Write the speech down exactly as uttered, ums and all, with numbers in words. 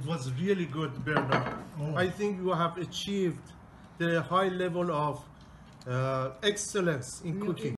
It was really good, Bernard. Oh. I think you have achieved the high level of uh, excellence in cooking.